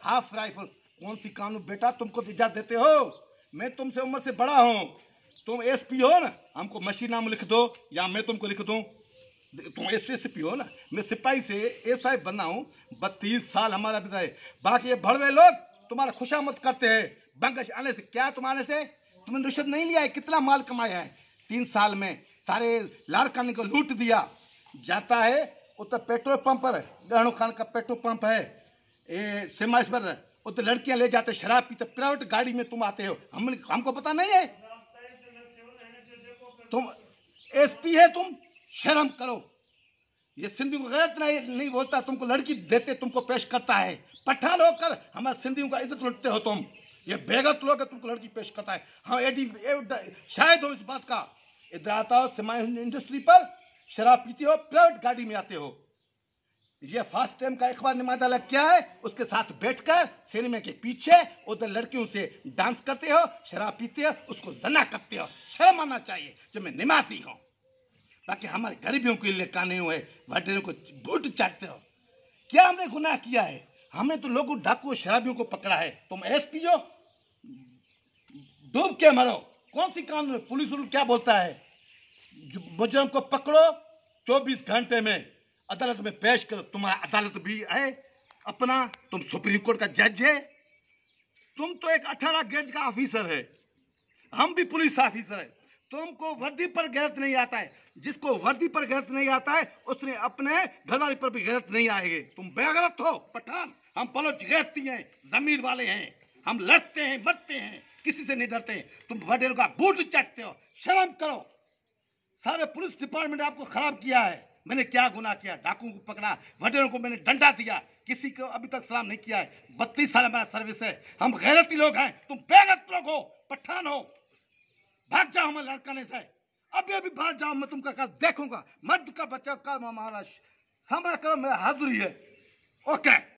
Half rifle. कौन सी कानून बेटा तुमको इजाजत देते हो? मैं तुमसे उम्र से बड़ा हूं, तुम एसपी हो ना, हमको मशीन नाम लिख दो या मैं तुमको लिख दूं। तुम एसपी हो ना, मैं सिपाही से एसआई बना हूं, 32 साल हमारा बिता है। बाकी ये भड़वे लोग तुम्हारा खुशामद करते हैं बंगश आने से। क्या तुम आने से तुमने रिश्वत नहीं लिया है? कितना माल कमाया है 3 साल में? सारे लाड़काने को लूट दिया। जाता है उधर पेट्रोल पंप पर, गहणों खान का पेट्रोल पंप है, ये सिमाइस पर, उधर लड़कियां ले जाते शराब पीते, प्राइवेट गाड़ी में तुम आते हो। हमको पता नहीं है? तुम एसपी है, तुम शर्म करो। ये सिंधियों को गलत नहीं बोलता, तुमको लड़की देते तुमको पेश करता है। पठान होकर हमारे सिंधियों का इज्जत लुटते हो तुम। ये बेगत लोग तुमको लड़की पेश करता है। हाँ शायद हो इस बात का। इधर आता हो सिमाई इंडस्ट्री पर, शराब पीते हो, प्राइवेट गाड़ी में आते हो। ये फर्स्ट टाइम का अखबार निमादा क्या है, उसके साथ बैठकर सिनेमा के पीछे उधर लड़कियों से डांस करते हो, शराब पीते हो, उसको जना करते हो। शर्म आना चाहिए जब मैं निमाती हूं। बाकी हमारे गरीबियों के लिए कानून है, वडेरों को बूट चाटते हो। क्या हमने गुनाह किया है? हमें तो लोगों डाकू शराबियों को पकड़ा है। तुम एसपी हो, डूब के मरो। कौन सी कानून? पुलिस क्या बोलता है? मुजरिम को पकड़ो, 24 घंटे में अदालत में पेश करो। तुम्हारा अदालत भी है अपना, तुम सुप्रीम कोर्ट का जज है। तुम तो एक 18 गेज का ऑफिसर है, हम भी पुलिस ऑफिसर है। तुमको वर्दी पर गैरत नहीं आता है। जिसको वर्दी पर गैरत नहीं आता है उसने अपने घरवाली पर भी गैरत नहीं आएगी। तुम बेगैरत हो पठान, हम बलोच गैरती हैं, जमीर वाले हैं। हम लड़ते हैं, मरते हैं, किसी से नहीं डरते। तुम वडेरों का बूट चाटते हो। शर्म करो। सारे पुलिस डिपार्टमेंट आपको खराब किया है। मैंने क्या गुनाह किया? डाकुओं को पकड़ा, वडेरों को मैंने डंडा दिया, किसी को अभी तक सलाम नहीं किया है। 32 साल हमारा सर्विस है। हम गैरती लोग हैं, तुम बेगैरत लोग हो, पठान हो। भाग जाओ हमारे लड़काने से, अभी अभी भाग जाओ। मैं तुमका देखूंगा, मर्द का बच्चा का हमारा सामना करो, मेरा हाजुरी है। ओके।